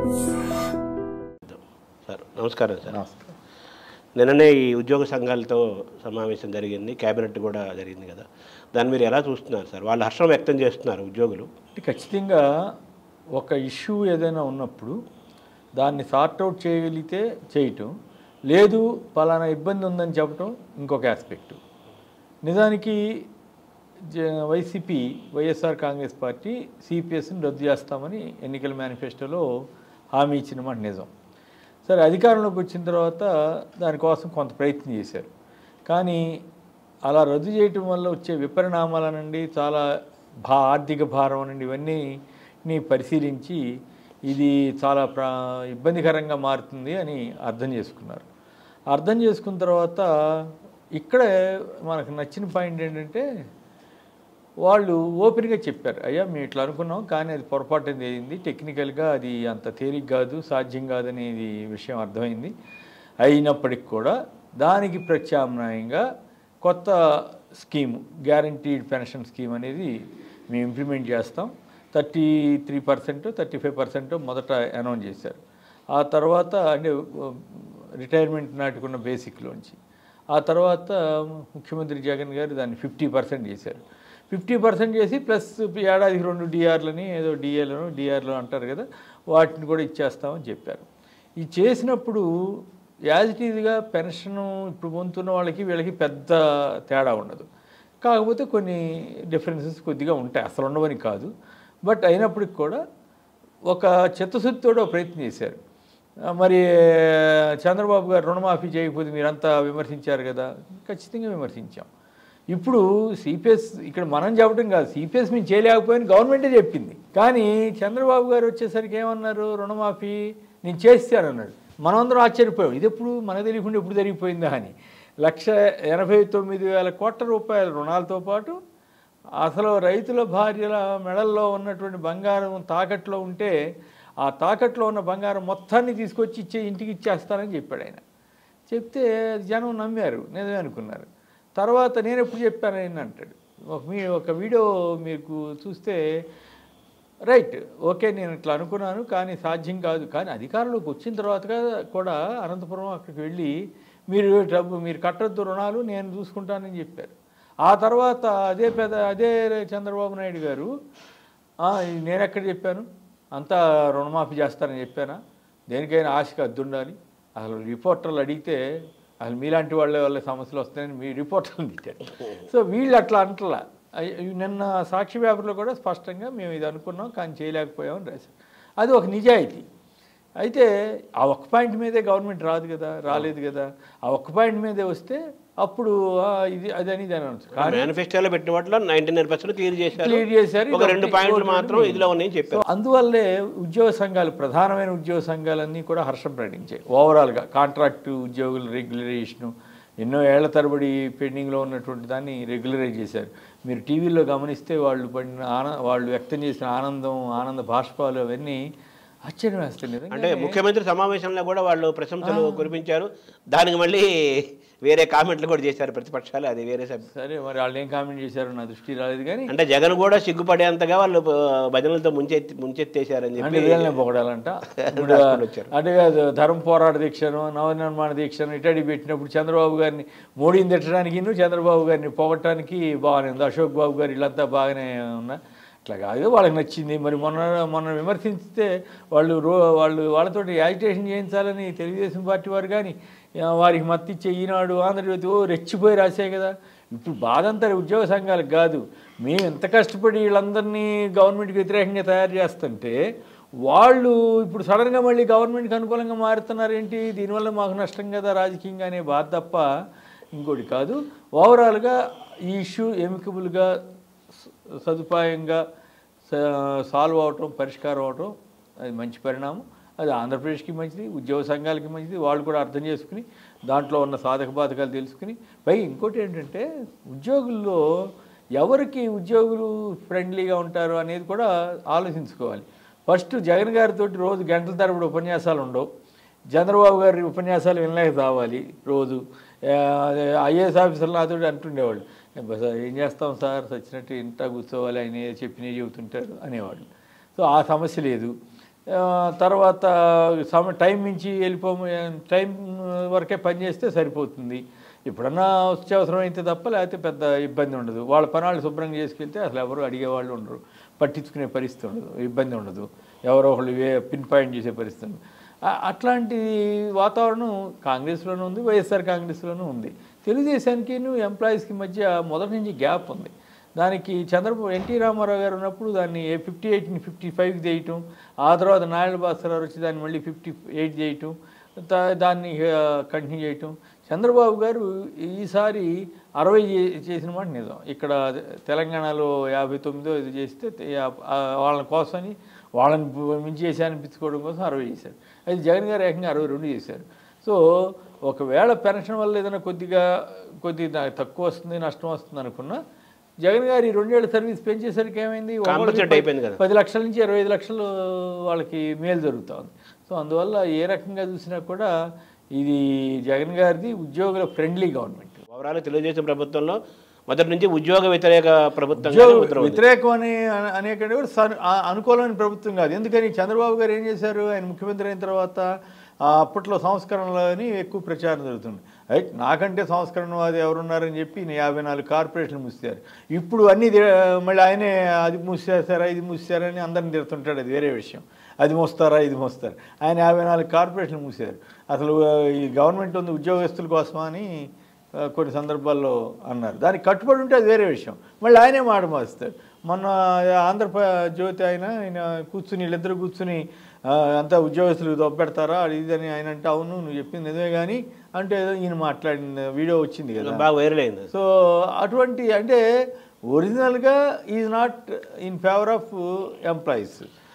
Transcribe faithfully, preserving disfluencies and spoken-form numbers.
Sir నమస్కారం sir. నిన్ననే ఈ ఉద్యోగ సంఘాలతో సమావేశం జరిగింది, క్యాబినెట్ కూడా జరిగింది కదా, దాన్ని మీరు ఎలా చూస్తున్నారు సార్? వాళ్ళు హర్షం వ్యక్తం చేస్తున్నారు ఉద్యోగులు. ఖచ్చితంగా ఒక ఇష్యూ ఏదైనా ఉన్నప్పుడు దాన్ని సార్ట్అవుట్ చేయగలిగితే చేయటం, లేదు పలానా ఇబ్బంది ఉందని చెప్పటం ఇంకొక ఆస్పెక్ట్. నిజానికి వైసీపీ వైఎస్ఆర్ కాంగ్రెస్ పార్టీ సిపిఎస్ని రద్దు చేస్తామని ఎన్నికల మేనిఫెస్టోలో హామీ ఇచ్చిన మాట నిజం. సరే, అధికారంలోకి వచ్చిన తర్వాత దానికోసం కొంత ప్రయత్నం చేశారు. కానీ అలా రద్దు చేయటం వల్ల వచ్చే విపరిణామాలనండి, చాలా భా ఆర్థిక భారం అనండి, ఇవన్నీ పరిశీలించి ఇది చాలా ప్రా ఇబ్బందికరంగా మారుతుంది అని అర్థం చేసుకున్నారు. అర్థం చేసుకున్న తర్వాత ఇక్కడే మనకు నచ్చిన పాయింట్ ఏంటంటే, వాళ్ళు ఓపెన్గా చెప్పారు, అయ్యా మేము ఇట్లా అనుకున్నాం కానీ అది పొరపాటు అయింది, టెక్నికల్గా అది అంత తేలిక కాదు, సాధ్యం కాదనేది విషయం అర్థమైంది. అయినప్పటికి కూడా దానికి ప్రత్యామ్నాయంగా కొత్త స్కీము, గ్యారంటీడ్ పెన్షన్ స్కీమ్ అనేది మేము ఇంప్లిమెంట్ చేస్తాం. Thirty three percent thirty five percent మొదట అనౌన్స్ చేశారు. ఆ తర్వాత అంటే రిటైర్మెంట్ నాటికున్న బేసిక్లోంచి, ఆ తర్వాత ముఖ్యమంత్రి జగన్ గారు దాన్ని ఫిఫ్టీ పర్సెంట్ చేశారు. ఫిఫ్టీ పర్సెంట్ చేసి ప్లస్ ఏడాదికి రెండు డిఆర్లని ఏదో డిఏలను డిఆర్లు అంటారు కదా, వాటిని కూడా ఇచ్చేస్తామని చెప్పారు. ఇది చేసినప్పుడు యాజ్ ఇట్ ఈజ్గా పెన్షను ఇప్పుడు పొందుతున్న వాళ్ళకి వీళ్ళకి పెద్ద తేడా ఉండదు. కాకపోతే కొన్ని డిఫరెన్సెస్ కొద్దిగా ఉంటాయి, అసలు ఉండవని కాదు. బట్ అయినప్పటికి కూడా ఒక చిత్తశుద్ధితో ప్రయత్నం చేశారు. మరి చంద్రబాబు గారు రుణమాఫీ చేయకపోతే మీరంతా విమర్శించారు కదా, ఖచ్చితంగా విమర్శించాం. ఇప్పుడు సిపిఎస్ ఇక్కడ మనం చెప్పడం కాదు, సిపిఎస్ మేము చేయలేకపోయిన గవర్నమెంటే చెప్పింది. కానీ చంద్రబాబు గారు వచ్చేసరికి ఏమన్నారు, రుణమాఫీ నేను చేస్తానన్నాడు. మనమందరం ఆశ్చర్యపోయాం, ఇది ఎప్పుడు మనకు తెలియకుండా ఎప్పుడు జరిగిపోయిందా అని. లక్ష ఎనభై తొమ్మిది వేల కోట్ల రూపాయల రుణాలతో పాటు అసలు రైతుల భార్యల మెడల్లో ఉన్నటువంటి బంగారం తాకట్లో ఉంటే ఆ తాకట్లో ఉన్న బంగారం మొత్తాన్ని తీసుకొచ్చి ఇచ్చే ఇంటికి ఇచ్చేస్తానని చెప్పాడు ఆయన. చెప్తే జనం నమ్మారు, నిజమే అనుకున్నారు. తర్వాత నేను ఎప్పుడు చెప్పాను ఆయన అంటాడు. ఒక మీ ఒక వీడియో మీకు చూస్తే రైట్ ఓకే నేను ఇట్లా అనుకున్నాను కానీ సాధ్యం కాదు. కానీ అధికారంలోకి వచ్చిన తర్వాత కూడా అనంతపురం అక్కడికి వెళ్ళి మీరు డబ్బు మీరు కట్టొద్దు రుణాలు నేను చూసుకుంటానని చెప్పారు. ఆ తర్వాత అదే పెద్ద అదే చంద్రబాబు నాయుడు గారు నేను ఎక్కడ చెప్పాను, అంతా రుణమాఫీ చేస్తానని చెప్పానా, దేనికైనా ఆశకు అద్దు ఉండాలి, అసలు రిపోర్టర్లు అడిగితే అసలు మీలాంటి వాళ్ళ వల్ల సమస్యలు వస్తాయని మీ రిపోర్టర్లు తిట్టారు. సో వీళ్ళు అట్లా అంటలా. నిన్న సాక్షి పేపర్లో కూడా స్పష్టంగా మేము ఇది అనుకున్నాం కానీ చేయలేకపోయామని రాశారు. అది ఒక నిజాయితీ. అయితే ఆ ఒక్క పాయింట్ మీదే గవర్నమెంట్ రాదు కదా, రాలేదు కదా. ఆ ఒక్క పాయింట్ మీదే వస్తే అప్పుడు ఇది అదని దాని మేనిఫెస్టోలో పెట్టిన వాటిలో నైన్టీ నైన్ పర్సెంట్ క్లియర్ చేశారు క్లియర్ చేశారు ఒక రెండు పాయింట్లు మాత్రం ఇదిలో ఉన్నాయని చెప్పారు. అందువల్లే ఉద్యోగ సంఘాలు, ప్రధానమైన ఉద్యోగ సంఘాలన్నీ కూడా హర్షం ప్రకటించాయి. ఓవరాల్గా కాంట్రాక్టు ఉద్యోగుల రెగ్యులరైజేషను ఎన్నో ఏళ్ల తరబడి పెండింగ్లో ఉన్నటువంటి దాన్ని రెగ్యులరైజ్ చేశారు. మీరు టీవీలో గమనిస్తే వాళ్ళు పడిన ఆన వాళ్ళు వ్యక్తం చేసిన ఆనందం, ఆనంద బాష్పాలు అవన్నీ ఆశ్చర్యం వేస్తుంది. అంటే ముఖ్యమంత్రి సమావేశంలో కూడా వాళ్ళు ప్రశంసలు కురిపించారు, దానికి మళ్ళీ వేరే కామెంట్లు కూడా చేశారు ప్రతిపక్షాలు, అది వేరే సభ్యులు. సరే మరి వాళ్ళు ఏం కామెంట్ చేశారు నా దృష్టి రాలేదు. కానీ అంటే జగన్ కూడా సిగ్గుపడేంతగా వాళ్ళు భజనలతో ముంచెత్తి ముంచెత్తేసారని చెప్పి వీళ్ళనే పొగడాలంట. అంటే ధర్మ పోరాట దీక్షను, నవనిర్మాణ దీక్షను ఇటడి పెట్టినప్పుడు చంద్రబాబు గారిని మోడీని తిట్టడానికి, చంద్రబాబు గారిని పొగటానికి బాగానే ఉంది. అశోక్ బాబు గారు వీళ్ళంతా బాగానే ఉన్నా, ఇట్లా కాదు వాళ్ళకి నచ్చింది. మరి మొన్న మొన్న విమర్శించితే వాళ్ళు రో వాళ్ళు వాళ్ళతో యాజిటేషన్ చేయించాలని తెలుగుదేశం పార్టీ వారు కానీ వారికి మద్దతు ఇచ్చే ఈనాడు, ఆంధ్రజ్యోతి ఓ రెచ్చిపోయి రాసే కదా. ఇప్పుడు బాధ అంతా ఉద్యోగ సంఘాలకు కాదు, మేము ఎంత కష్టపడి వీళ్ళందరినీ గవర్నమెంట్కి వ్యతిరేకంగా తయారు చేస్తుంటే వాళ్ళు ఇప్పుడు సడన్గా మళ్ళీ గవర్నమెంట్కి అనుకూలంగా మారుతున్నారు ఏంటి, దీనివల్ల మాకు నష్టం కదా రాజకీయంగా అనే బాధ తప్ప ఇంకోటి కాదు. ఓవరాల్గా ఈ ఇష్యూ ఎమికబుల్గా సదుపాయంగా సాల్వ్ అవటం, పరిష్కారం అవటం అది మంచి పరిణామం. అది ఆంధ్రప్రదేశ్కి మంచిది, ఉద్యోగ సంఘాలకి మంచిది. వాళ్ళు కూడా అర్థం చేసుకుని దాంట్లో ఉన్న సాధక బాధకాలు తెలుసుకుని, పైగా ఇంకోటి ఏంటంటే ఉద్యోగుల్లో ఎవరికి ఉద్యోగులు ఫ్రెండ్లీగా ఉంటారు అనేది కూడా ఆలోచించుకోవాలి. ఫస్ట్ జగన్ గారితో రోజు గంటల తరబడి ఉపన్యాసాలు ఉండవు, చంద్రబాబు గారి ఉపన్యాసాలు వినలేక రావాలి రోజు. ఐఏఎస్ ఆఫీసర్లు నాతో అంటుండేవాళ్ళు, ఏం చేస్తాం సార్ చచ్చినట్టు ఇంత కూర్చోవాలి, ఆయన చెప్పినవి చెబుతుంటారు అనేవాళ్ళు. సో ఆ సమస్య లేదు. తర్వాత సమ టైం మించి వెళ్ళిపో టైం వరకే పని చేస్తే సరిపోతుంది. ఎప్పుడన్నా అత్యవసరం అయితే తప్ప లేకపోతే పెద్ద ఇబ్బంది ఉండదు. వాళ్ళ పనాళ్ళు శుభ్రంగా చేసుకెళ్తే అసలు ఎవరు అడిగేవాళ్ళు ఉండరు, పట్టించుకునే పరిస్థితి ఉండదు, ఇబ్బంది ఉండదు, ఎవరో ఒకళ్ళు వే పిన్ పాయింట్ చేసే పరిస్థితి ఉండదు. అట్లాంటి వాతావరణం కాంగ్రెస్లోనూ ఉంది, వైఎస్ఆర్ కాంగ్రెస్లోనూ ఉంది. తెలుగుదేశానికి ఎంప్లాయీస్కి మధ్య మొదటి నుంచి గ్యాప్ ఉంది. దానికి చంద్రబాబు ఎన్టీ రామారావు గారు ఉన్నప్పుడు దాన్ని ఫిఫ్టీ ఎయిట్ని ఫిఫ్టీ ఫైవ్కి చేయటం, ఆ తర్వాత నారాయణ భాస్కర్ వచ్చి దాన్ని మళ్ళీ ఫిఫ్టీ ఎయిట్ చేయటం, దాన్ని కంటిన్యూ చేయటం. చంద్రబాబు గారు ఈసారి అరవై చేసిన మాట నిజం. ఇక్కడ తెలంగాణలో యాభై తొమ్మిదో ఇది చేస్తే వాళ్ళ కోసమని వాళ్ళని మించి చేసి అనిపించుకోవడం కోసం అరవై చేశారు. అది జగన్ గారు ఏకంగా అరవై రెండు చేశారు. సో ఒకవేళ పెన్షన్ వల్ల ఏదైనా కొద్దిగా కొద్దిగా తక్కువ వస్తుంది, నష్టం వస్తుంది అనుకున్నా, జగన్ గారు ఈ రెండేళ్ల సర్వీస్ పెంచేసరికి ఏమైంది, పది లక్షల నుంచి ఇరవై ఐదు లక్షలు వాళ్ళకి మేలు జరుగుతూ ఉంది. సో అందువల్ల ఏ రకంగా చూసినా కూడా ఇది జగన్ గారిది ఉద్యోగుల ఫ్రెండ్లీ గవర్నమెంట్. ఓవరాల్ తెలుగుదేశం ప్రభుత్వంలో మొదటి నుంచి ఉద్యోగ వ్యతిరేక ప్రభుత్వం, వ్యతిరేకం అని అనేకంటే కూడా అనుకూలమైన ప్రభుత్వం కాదు. ఎందుకని చంద్రబాబు గారు ఏం చేశారు, ఆయన ముఖ్యమంత్రి అయిన తర్వాత అప్పట్లో సంస్కరణలని ఎక్కువ ప్రచారం జరుగుతుంది. రైట్, నాకంటే సంస్కరణవాది ఎవరున్నారని చెప్పి యాభై నాలుగు కార్పొరేషన్లు మూసారు. ఇప్పుడు అన్నీ మళ్ళీ ఆయనే అది మూసేస్తారా ఇది మూసారని అందరిని తిడుతుంటాడు, అది వేరే విషయం. అది మోస్తారా ఇది మోస్తారు, ఆయన యాభై నాలుగు కార్పొరేషన్లు మూసారు. అసలు ఈ గవర్నమెంట్ ఉంది ఉద్యోగస్తుల కోసమా అని కొన్ని సందర్భాల్లో అన్నారు. దానికి కట్టుబడి ఉంటే అది వేరే విషయం. మళ్ళీ ఆయనే మాట మారుస్తారు. మొన్న ఆంధ్రజ్యోతి ఆయన ఆయన కూర్చుని వీళ్ళిద్దరు కూర్చుని అంతా ఉద్యోగస్తులు దొబ్బెడతారా అది ఇదని ఆయన అంటే, అవును నువ్వు చెప్పింది నిజమే కానీ అంటే ఏదో ఈయన మాట్లాడిన వీడియో వచ్చింది కదా, బాగా వైరల్ అయింది. సో అటువంటి అంటే ఒరిజినల్గా is not in favour of employees.